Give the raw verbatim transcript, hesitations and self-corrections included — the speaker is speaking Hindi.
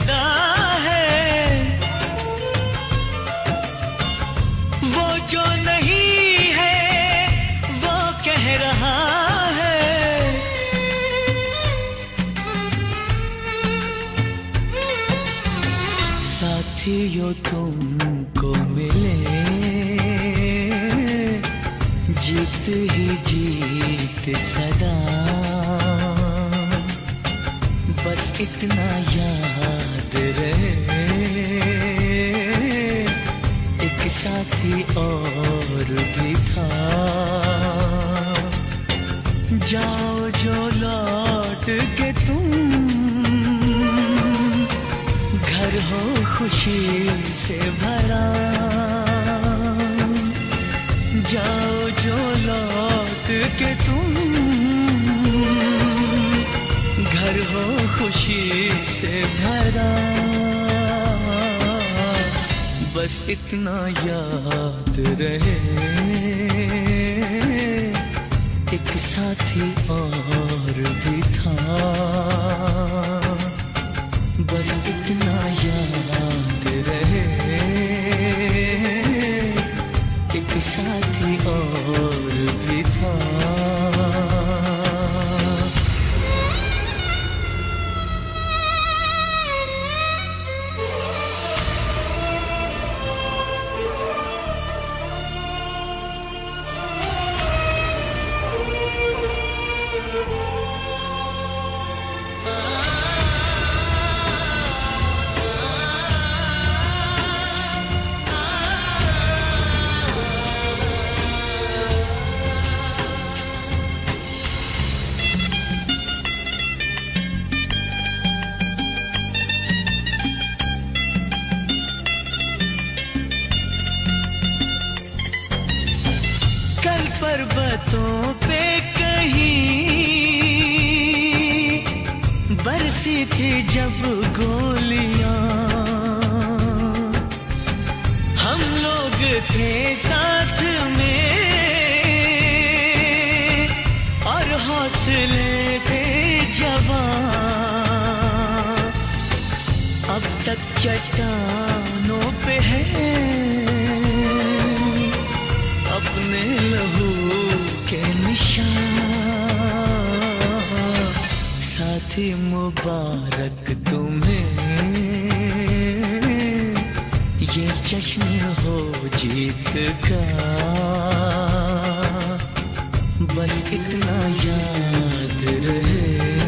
सदा है, वो जो नहीं है वो कह रहा है। साथियों तुमको मिले जीत ही जीत सदा, बस इतना याद रहे एक साथी और भी था। जाओ जो लौट के तुम, घर हो खुशी से भरा। जाओ जो लौट के तुम, घर हो खुशी से भरा। बस इतना याद रहे एक साथी और भी था। बस इतना याद रहे एक साथी और भी था। पर्वतों पे कहीं बरसी थी जब गोलियां, हम लोग थे साथ में और हौसले थे जवां। अब तक चट्टानों पे है अपने लहू के निशान। साथी मुबारक तुम्हें, ये जश्न हो जीत का। बस इतना याद रहे